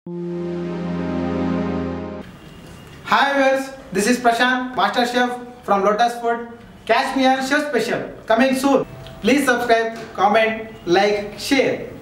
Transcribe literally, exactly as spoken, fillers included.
Hi viewers, this is Prashant, Master Chef from Lotus Food. Catch me on Chef Special coming soon. Please subscribe, comment, like, share.